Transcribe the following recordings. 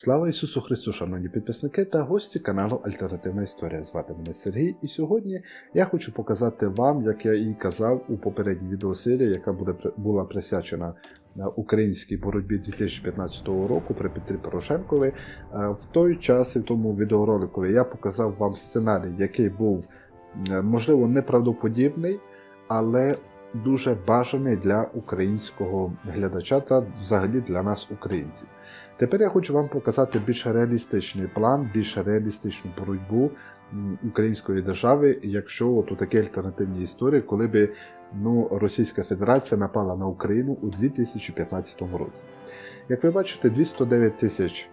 Слава Ісусу Христу, шановні підписники та гості каналу Альтернативна Історія. Звати мене Сергій, і сьогодні я хочу показати вам, як я і казав у попередній відеосерії, яка була присвячена українській боротьбі 2015 року при Петрі Порошенкові. В той час і в тому відеоролику я показав вам сценарій, який був, можливо, неправдоподібний, але дуже бажаний для українського глядача та взагалі для нас, українців. Тепер я хочу вам показати більш реалістичний план, більш реалістичну боротьбу української держави, якщо у такій альтернативній історії, коли би Російська Федерація напала на Україну у 2015 році. Як ви бачите, 209 тисяч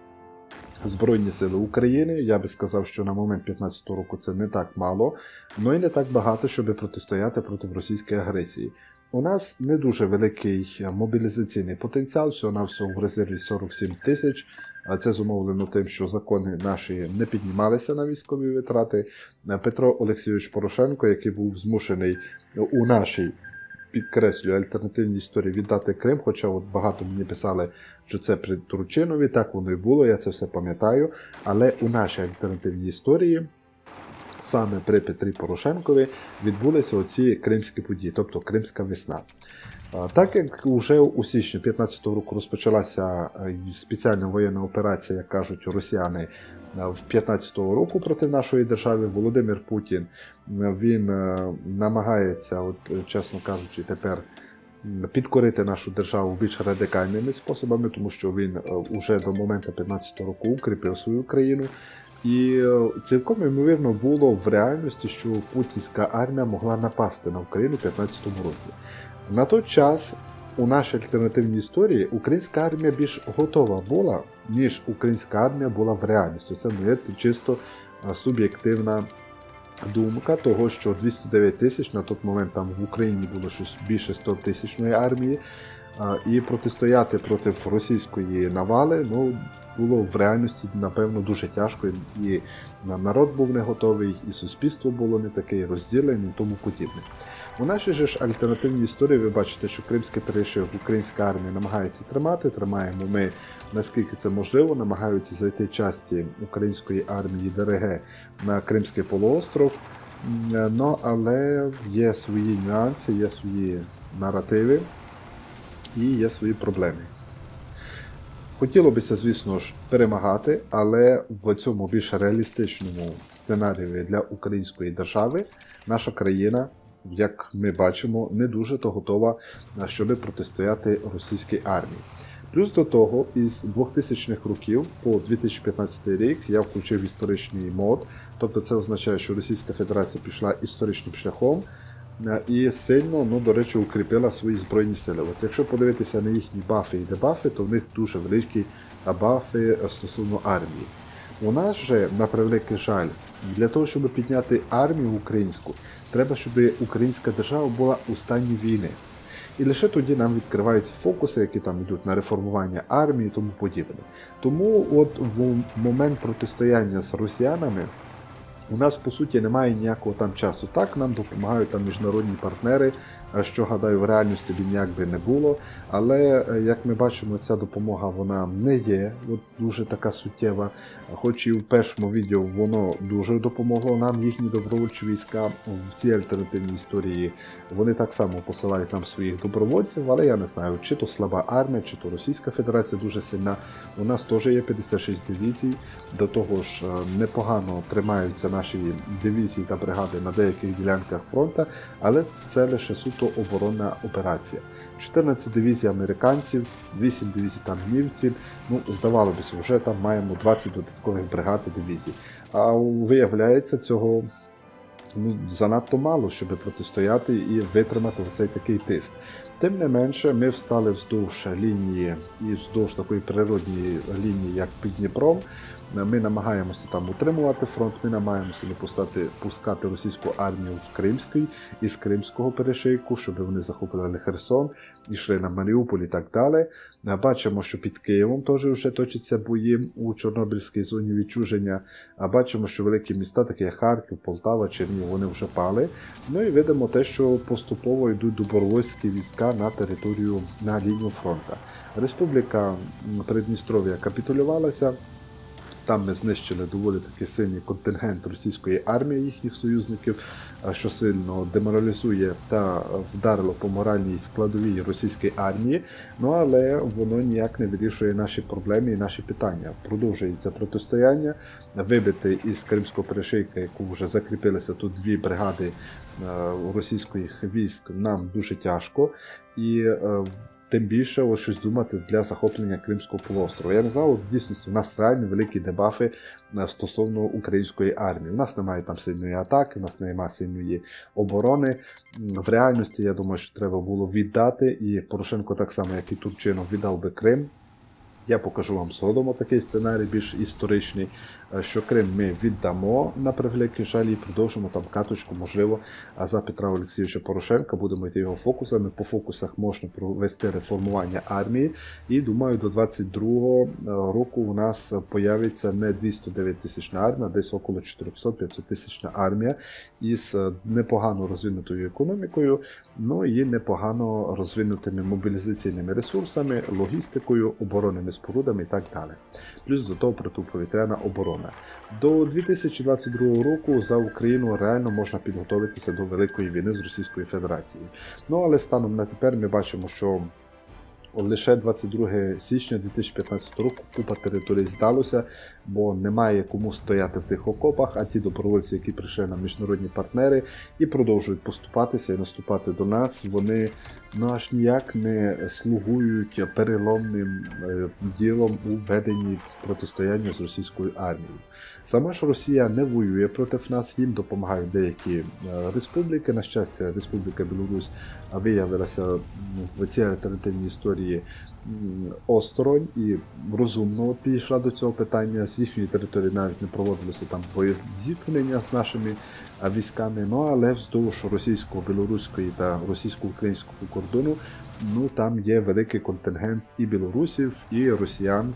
Збройні сили України, я би сказав, що на момент 2015 року це не так мало, але і не так багато, щоб протистояти проти російської агресії. У нас не дуже великий мобілізаційний потенціал, всього-навсього в резерві 47 тисяч, а це зумовлено тим, що закони наші не піднімалися на військові витрати. Петро Олексійович Порошенко, який був змушений у нашій, підкреслюю, альтернативній історії віддати Крим, хоча багато мені писали, що це при Турчинові, так воно і було, я це все пам'ятаю, але у нашій альтернативній історії саме при Петрі Порошенкові відбулися оці кримські події, тобто Кримська весна. Так як вже у січні 2015 року розпочалася спеціальна воєнна операція, як кажуть росіяни, в 2015 року проти нашої держави, Володимир Путін, він намагається, чесно кажучи, тепер підкорити нашу державу більш радикальними способами, тому що він уже до моменту 2015 року укріпив свою країну. І цілком ймовірно було в реальності, що путінська армія могла напасти на Україну в 2015 році. На той час у нашій альтернативній історії українська армія більш готова була, ніж українська армія була в реальності. Це моя чисто суб'єктивна думка того, що 209 тисяч, на той момент там в Україні було щось більше 100-тисячної армії, і протистояти проти російської навали, було в реальності, напевно, дуже тяжко, і народ був не готовий, і суспільство було не таке, розділене і тому подібне. У нашій же ж альтернативній історії ви бачите, що Кримський перешийок українська армія намагається тримати, тримаємо ми, наскільки це можливо, намагаються зайти часті української армії ДРГ на Кримський полуостров, але є свої нюанси, є свої наративи і є свої проблеми. Хотілося б, звісно ж, перемагати, але в цьому більш реалістичному сценарії для української держави наша країна, як ми бачимо, не дуже то готова, щоб протистояти російській армії. Плюс до того, із 2000-х років по 2015 рік я включив історичний мод, тобто це означає, що Російська Федерація пішла історичним шляхом, і сильно, до речі, укріпила свої збройні сили. Якщо подивитися на їхні бафи і дебафи, то в них дуже великі бафи стосовно армії. У нас же, на превеликий жаль, для того, щоб підняти армію українську, треба, щоб українська держава була у стані війни. І лише тоді нам відкриваються фокуси, які там йдуть на реформування армії і тому подібне. Тому в момент протистояння з росіянами у нас, по суті, немає ніякого там часу. Так, нам допомагають там міжнародні партнери, що, гадаю, в реальності б ніяк би не було. Але, як ми бачимо, ця допомога, вона не є дуже така суттєва. Хоч і в першому відео воно дуже допомогло нам, їхні добровольчі війська. В цій альтернативній історії вони так само посилають нам своїх добровольців, але я не знаю, чи то слаба армія, чи то Російська Федерація дуже сильна. У нас теж є 56 дивізій, до того ж непогано тримаються наші дивізії та бригади на деяких ділянках фронту, але це лише суто оборонна операція. 14 дивізій американців, 8 дивізій там німців, здавалося б, вже там маємо 20 додаткових бригад і дивізій. А виявляється, цього занадто мало, щоб протистояти і витримати оцей такий тиск. Тим не менше, ми встали вздовж лінії і вздовж такої природньої лінії, як під Дніпром. Ми намагаємося там утримувати фронт, ми намагаємося не пускати російську армію в Кримський із Кримського перешийку, щоб вони захопили Херсон, йшли на Маріуполь і так далі. Бачимо, що під Києвом теж вже точаться бої у Чорнобильській зоні відчуження. Бачимо, що великі міста, такі як Харків, Полтава, Чернігів, вони вже пали. І видимо те, що поступово йдуть добровольські війська на територію, на лінію фронту. Республіка Придністров'я капітулювалася. Там ми знищили доволі таки сильний контингент російської армії, їхніх союзників, що сильно деморалізує та вдарило по моральній складовій російської армії. Ну але воно ніяк не вирішує наші проблеми і наші питання. Продовжується протистояння. Вибити із Кримського перешийка, яку вже закріпилися тут дві бригади російських військ, нам дуже тяжко. І тим більше ось щось думати для захоплення Кримського полуострова. Я не знаю, в дійсності в нас реально великі дебафи стосовно української армії. У нас немає там сильної атаки, у нас немає сильної оборони. В реальності, я думаю, що треба було віддати, і Порошенко так само, як і Турчинов, віддав би Крим. Я покажу вам згодом такий сценарій, більш історичний, що Крим ми віддамо на превеликий жаль і продовжимо там каточку, можливо, за Петра Олексійовича Порошенка, будемо йти його фокусами. По фокусах можна провести реформування армії, і думаю, до 22-го року у нас появиться не 209 тисячна армія, а десь около 400-500 тисячна армія із непогано розвинутою економікою, ну і непогано розвинутими мобілізаційними ресурсами, логістикою, оборонними спорудами і так далі. Плюс до того протиповітряна оборона. До 2022 року за Україну реально можна підготуватися до великої війни з Російською Федерацією. Ну але станом на тепер ми бачимо, що лише 22 січня 2015 року купа територій здалося, бо немає кому стояти в тих окопах, а ті добровольці, які прийшли на міжнародні партнери і продовжують поступатися і наступати до нас, вони аж ніяк не слугують переломним ділом у веденні протистояння з російською армією. Сама ж Росія не воює проти нас, їм допомагають деякі республіки. На щастя, Республіка Білорусь виявилася в цій альтернативній історії осторонь і розумно підійшла до цього питання. З їхньої території навіть не проводилося там боєзіткнення з нашими військами, ну але вздовж російського, білоруської та російсько-українського кордону, там є великий контингент і білорусів, і росіян,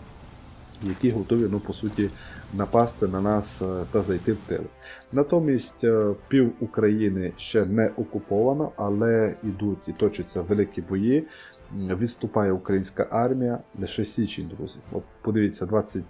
які готові, по суті, напасти на нас та зайти в тил. Натомість пів України ще не окуповано, але йдуть і точаться великі бої. Відступає українська армія, лише січень, друзі. От подивіться,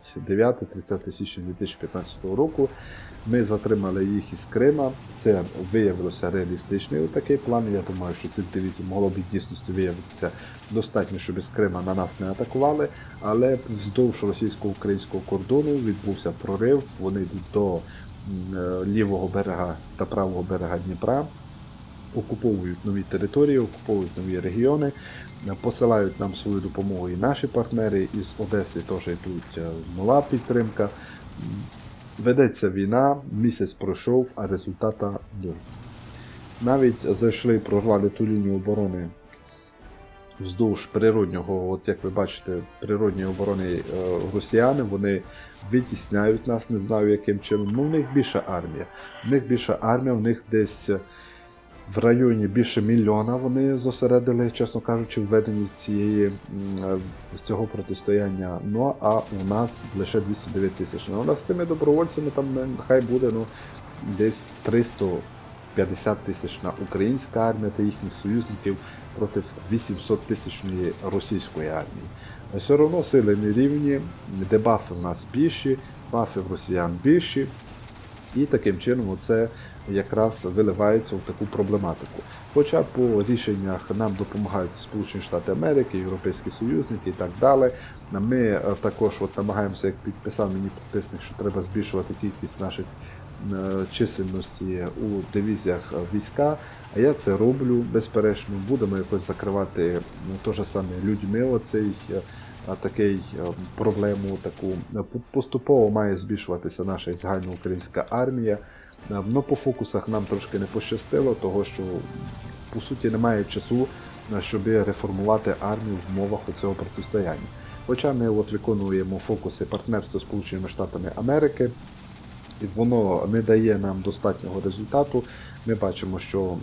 29-30 січня 2015 року ми затримали їх із Крима. Це виявилося реалістичний такий план. Я думаю, що цих дивізій могло б в дійсності виявитися достатньо, щоб із Крима на нас не атакували. Але вздовж російсько-українського кордону відбувся прорив. Вони йдуть до лівого берега та правого берега Дніпра. Окуповують нові території, окуповують нові регіони, посилають нам свою допомогу і наші партнери, із Одеси теж йдуть нова підтримка. Ведеться війна, місяць пройшов, а результата нуль. Навіть зайшли, прорвали ту лінію оборони вздовж природнього, от як ви бачите, в природній обороні росіяни, вони витісняють нас, не знаю яким чином, в них більша армія. В них десь в районі більше мільйона вони зосередили, чесно кажучи, в веденні цього протистояння. Ну, а у нас лише 209 тисяч. Ну, з цими добровольцями там хай буде десь 350 тисячна українська армія та їхніх союзників проти 800 тисячної російської армії. Все одно сили не рівні, дебафи в нас більші, бафи в росіян більші. І таким чином це якраз виливається в таку проблематику. Хоча по рішеннях нам допомагають Сполучені Штати Америки, Європейські союзники і так далі. Ми також намагаємося, як підписав мені підписник, що треба збільшувати кількість наших чисельності у дивізіях війська. А я це роблю, безперечно. Будемо якось закривати те саме людьми оцей такий проблему таку. Поступово має збільшуватися наша загальноукраїнська армія. Но по фокусах нам трошки не пощастило, того що по суті немає часу, щоб реформувати армію в умовах цього протистояння. Хоча ми виконуємо фокуси партнерства з Сполученими Штатами Америки, і воно не дає нам достатнього результату. Ми бачимо, що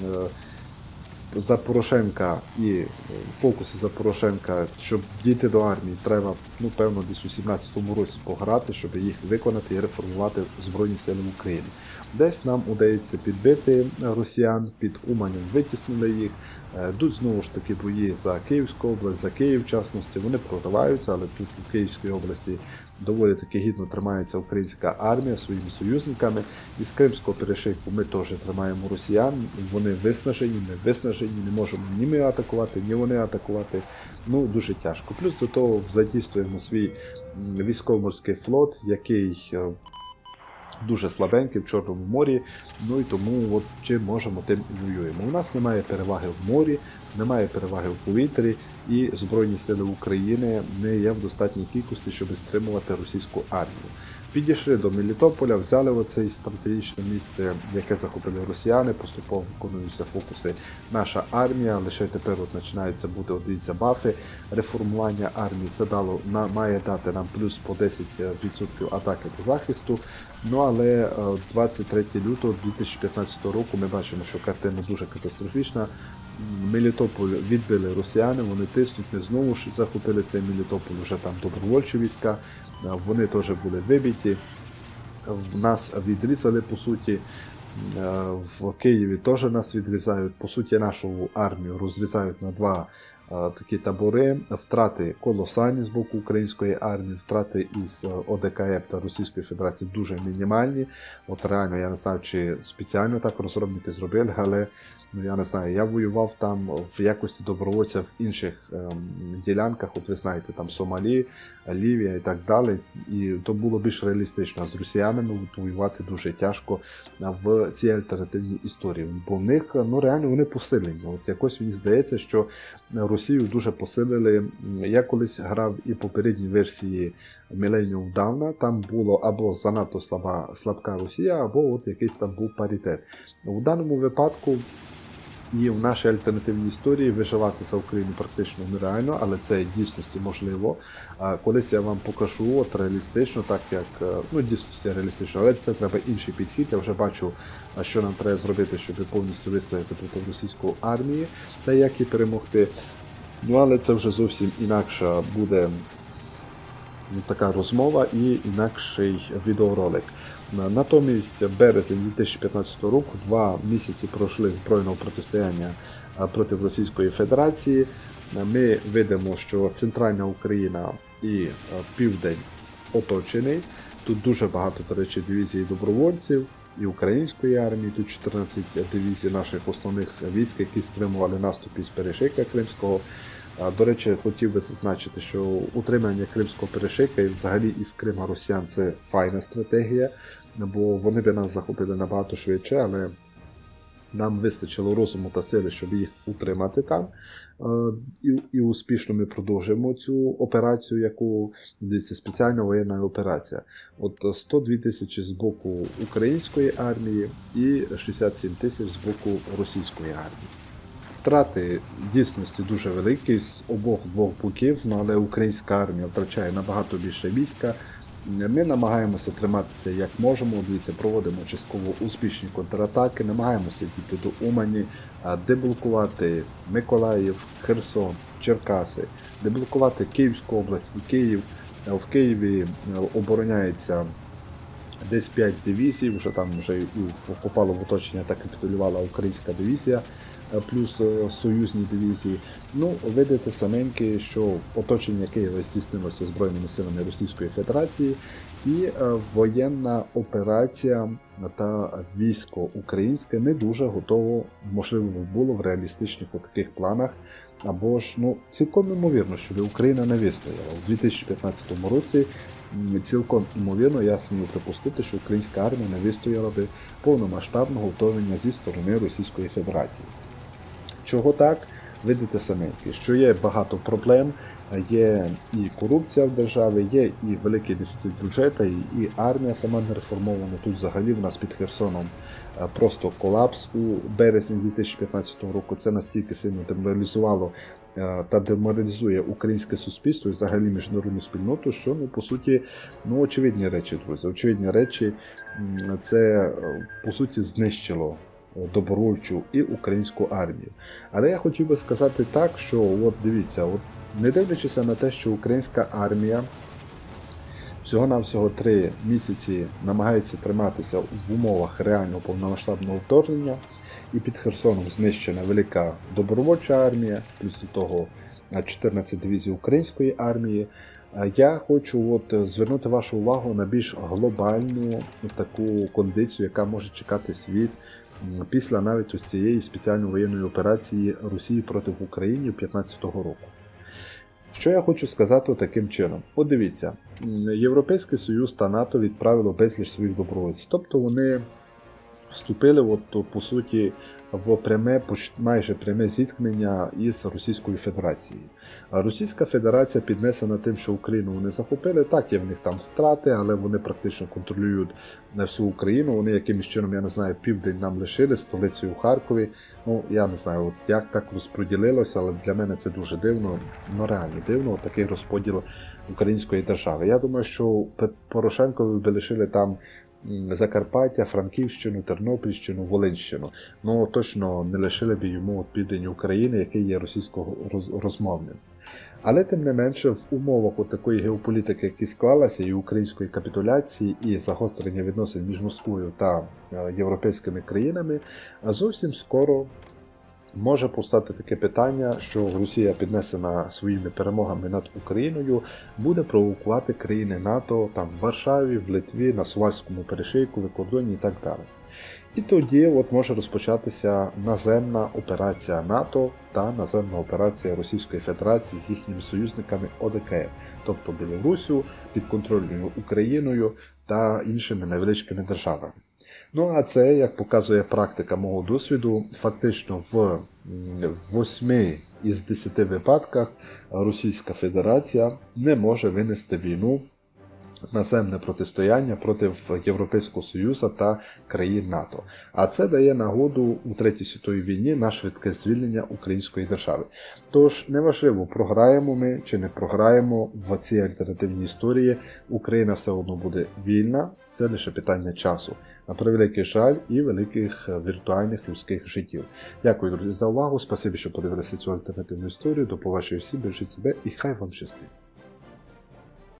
за Порошенка і фокуси за Порошенка, щоб дійти до армії, треба, певно, десь у 17-му році пограти, щоб їх виконати і реформувати Збройні Сили України. Десь нам удається підбити росіян, під Уманем витіснили їх, йдуть знову ж таки бої за Київську область, за Київ в частності, вони прориваються, але тут у Київській області доволі таки гідно тримається українська армія своїми союзниками. Із Кримського перешийку ми теж тримаємо росіян, вони виснажені, ми виснажені, не можемо ні ми атакувати, ні вони атакувати. Ну, дуже тяжко. Плюс до того задійствуємо свій військово-морський флот, який дуже слабенький в Чорному морі, ну і тому от чим можемо, тим і воюємо. У нас немає переваги в морі, немає переваги в повітрі, і Збройні сили України не є в достатній кількості, щоб стримувати російську армію. Підійшли до Мелітополя, взяли оце стратегічне місце, яке захопили росіяни, поступово виконуються фокуси. Наша армія, лише тепер от починаються бути, дивіться, бафи, реформування армії. Це має дати нам плюс по 10% атаки та захисту. Ну, але 23 лютого 2015 року ми бачимо, що картина дуже катастрофічна. Мелітополь відбили росіяни, вони тиснуть, ми знову ж захопили цей Мелітополь, вже там добровольчі війська, вони теж були вибиті, нас відрізали по суті, в Києві теж нас відрізають, по суті нашу армію розрізають на два такі табори, втрати колосальні з боку української армії, втрати із ОДКЕ та Російської Федерації дуже мінімальні. От реально, я не знаю, чи спеціально так розробники зробили, але ну, я не знаю, я воював там в якості добровольця в інших ділянках, от ви знаєте, там Сомалі, Лівія і так далі, і то було більш реалістично. А з росіянами воювати дуже тяжко в цій альтернативній історії, бо в них, ну реально, вони посилені. От якось мені здається, що Росію дуже посилили. Я колись грав і попередній версії Millennium Dawn, там було або занадто слабка Росія, або от якийсь там був паритет. У даному випадку і в нашій альтернативній історії виживати за Україну практично нереально, але це в дійсності можливо. Колись я вам покажу от реалістично, так як, ну дійсності реалістично, але це треба інший підхід. Я вже бачу, що нам треба зробити, щоб повністю вистояти проти російської армії та як її перемогти. Ну, але це вже зовсім інакша буде така розмова і інакший відеоролик. Натомість березень 2015 року, 2 місяці пройшли збройного протистояння проти Російської Федерації. Ми видимо, що центральна Україна і південь оточений. Тут дуже багато, до речі, дивізій добровольців і української армії. Тут 14 дивізій наших основних військ, які стримували наступ із перешийка Кримського. До речі, хотів би зазначити, що утримання Кримського перешийка і взагалі із Крима росіян – це файна стратегія, бо вони б нас захопили набагато швидше, але нам вистачило розуму та сили, щоб їх утримати там. І успішно ми продовжуємо цю операцію, яку, дивіться, спеціальна воєнна операція. От 102 тисячі з боку української армії і 67 тисяч з боку російської армії. Втрати в дійсності дуже великі з обох боків, але українська армія втрачає набагато більше війська. Ми намагаємося триматися як можемо, дивіться, проводимо частково успішні контратаки, намагаємося дійти до Умані, деблокувати Миколаїв, Херсон, Черкаси, деблокувати Київську область і Київ. В Києві обороняється десь 5 дивізій, вже там вже і попало в оточення та капітулювала українська дивізія, плюс союзні дивізії. Ну, видите саменьки, що оточення Києва здійснилося Збройними силами Російської Федерації, і воєнна операція та військо українське не дуже готово, можливо, було в реалістичних таких планах, або ж, ну, цілком ймовірно, що Україна не вистояла. У 2015 році цілком ймовірно, я смію припустити, що українська армія не вистояла би повномасштабного вторгнення зі сторони Російської Федерації. Чого так? Видите саменьки, що є багато проблем, є і корупція в державі, є і великий дефіцит бюджету, і армія сама не реформована. Тут взагалі в нас під Херсоном просто колапс у березні 2015 року. Це настільки сильно деморалізувало та деморалізує українське суспільство і взагалі міжнародну спільноту, що, ну, по суті, ну, очевидні речі, друзі. Очевидні речі, це, по суті, знищило добровольчу і українську армію. Але я хотів би сказати так, що, от дивіться, от не дивлячись на те, що українська армія всього-навсього 3 місяці намагається триматися в умовах реального повномасштабного вторгнення, і під Херсоном знищена велика добровольча армія, плюс до того 14 дивізій української армії, Я хочу звернути вашу увагу на більш глобальну таку кондицію, яка може чекати світ після навіть ось цієї спеціальної воєнної операції Росії проти України 2015 року. Що я хочу сказати таким чином? От дивіться, Європейський Союз та НАТО відправило безліч своїх добровольців, тобто вони вступили по суті в майже пряме зіткнення із Російською Федерацією. Російська Федерація піднесена тим, що Україну вони захопили, так, є в них там страти, але вони практично контролюють всю Україну, вони якимось чином, я не знаю, південь нам лишили, столицею у Харкові. Ну, я не знаю, як так розподілилося, але для мене це дуже дивно, реально дивно, такий розподіл української держави. Я думаю, що Порошенкові би лишили там Закарпаття, Франківщину, Тернопільщину, Волинщину. Ну, точно не лишили б йому південь України, який є російськорозмовним. Але, тим не менше, в умовах такої геополітики, які склалася, і української капітуляції, і загострення відносин між Москвою та європейськими країнами, зовсім скоро може постати таке питання, що Росія, піднесена своїми перемогами над Україною, буде провокувати країни НАТО там в Варшаві, в Литві, на Сувальському перешийку, в кордоні і так далі. І тоді може розпочатися наземна операція НАТО та наземна операція Російської Федерації з їхніми союзниками ОДКР, тобто Білорусію, підконтрольною Україною та іншими невеличкими державами. Ну а це, як показує практика мого досвіду, фактично в 8 із 10 випадках Російська Федерація не може винести війну, наземне протистояння проти Європейського Союзу та країн НАТО. А це дає нагоду у Третій світовій війні на швидке звільнення української держави. Тож, неважливо, програємо ми чи не програємо в цій альтернативній історії, Україна все одно буде вільна, це лише питання часу. На превеликий жаль і великих віртуальних людських життів. Дякую, друзі, за увагу, спасибі, що подивилися цю альтернативну історію, до побачення всім, бережіть себе і хай вам щастить.